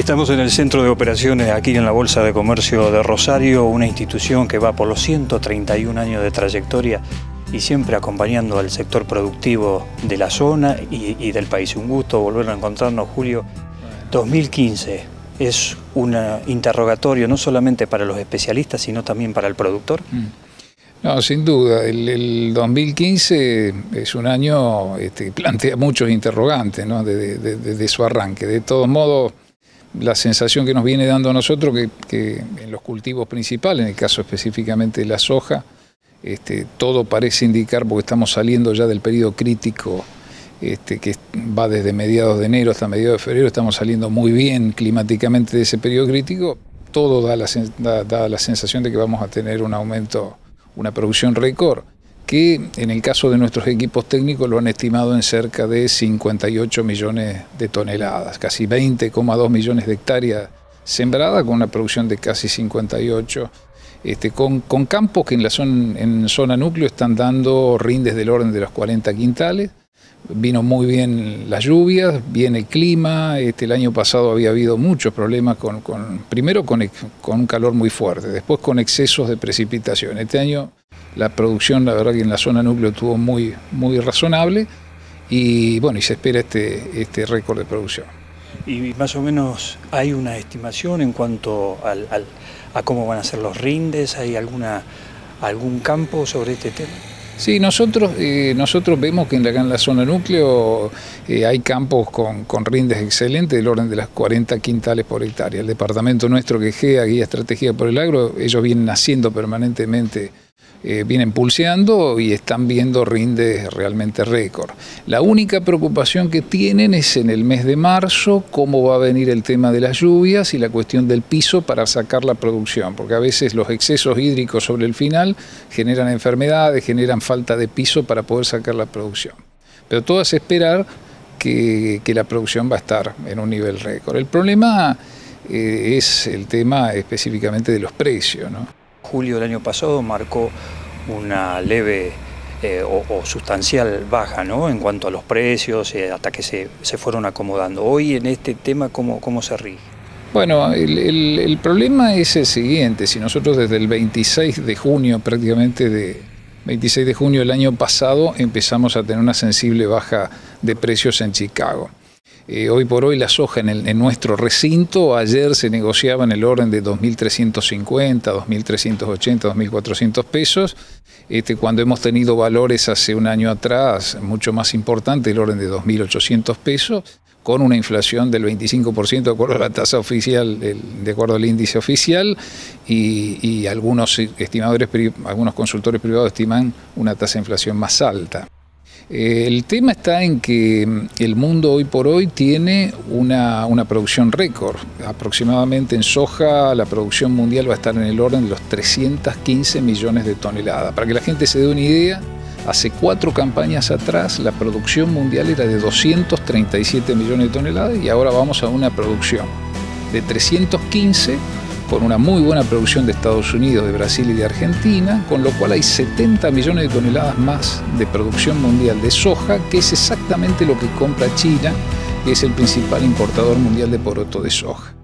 Estamos en el centro de operaciones aquí en la Bolsa de Comercio de Rosario, una institución que va por los 131 años de trayectoria y siempre acompañando al sector productivo de la zona y del país. Un gusto volver a encontrarnos, Julio. 2015 es un interrogatorio no solamente para los especialistas, sino también para el productor. No, sin duda. El 2015 es un año que plantea muchos interrogantes, ¿no? Desde su arranque. De todos modos, la sensación que nos viene dando a nosotros que en los cultivos principales, en el caso específicamente de la soja, todo parece indicar, porque estamos saliendo ya del periodo crítico que va desde mediados de enero hasta mediados de febrero, estamos saliendo muy bien climáticamente de ese periodo crítico, todo da la sensación de que vamos a tener un aumento, una producción récord, que en el caso de nuestros equipos técnicos lo han estimado en cerca de 58 millones de toneladas, casi 20,2 millones de hectáreas sembradas, con una producción de casi 58, con campos que en zona núcleo están dando rindes del orden de los 40 quintales. Vino muy bien las lluvias, bien el clima. El año pasado había habido muchos problemas primero con un calor muy fuerte, después con excesos de precipitación. Este año la producción, la verdad que en la zona núcleo estuvo muy razonable y bueno, y se espera este récord de producción. Y más o menos hay una estimación en cuanto a cómo van a ser los rindes. ¿Hay algún campo sobre este tema? Sí, nosotros vemos que acá en la zona núcleo hay campos con rindes excelentes del orden de las 40 quintales por hectárea. El departamento nuestro, que es GEA, Guía Estratégica por el Agro, ellos vienen haciendo permanentemente, vienen pulseando y están viendo rindes realmente récord. La única preocupación que tienen es en el mes de marzo, cómo va a venir el tema de las lluvias y la cuestión del piso para sacar la producción, porque a veces los excesos hídricos sobre el final generan enfermedades, generan falta de piso para poder sacar la producción. Pero todo es esperar que la producción va a estar en un nivel récord. El problema es el tema específicamente de los precios, ¿no? Julio del año pasado marcó una leve o sustancial baja, ¿no?, en cuanto a los precios, hasta que se fueron acomodando. Hoy en este tema, ¿cómo se rige? Bueno, el problema es el siguiente. Si nosotros desde el 26 de junio, prácticamente 26 de junio del año pasado, empezamos a tener una sensible baja de precios en Chicago. Hoy por hoy la soja en nuestro recinto ayer se negociaba en el orden de 2.350, 2.380, 2.400 pesos, cuando hemos tenido valores hace un año atrás mucho más importantes, el orden de 2.800 pesos, con una inflación del 25% de acuerdo a la tasa oficial, de acuerdo al índice oficial, y algunos consultores privados estiman una tasa de inflación más alta. El tema está en que el mundo hoy por hoy tiene una producción récord. Aproximadamente en soja la producción mundial va a estar en el orden de los 315 millones de toneladas. Para que la gente se dé una idea, hace 4 campañas atrás la producción mundial era de 237 millones de toneladas y ahora vamos a una producción de 315, con una muy buena producción de Estados Unidos, de Brasil y de Argentina, con lo cual hay 70 millones de toneladas más de producción mundial de soja, que es exactamente lo que compra China, que es el principal importador mundial de poroto de soja.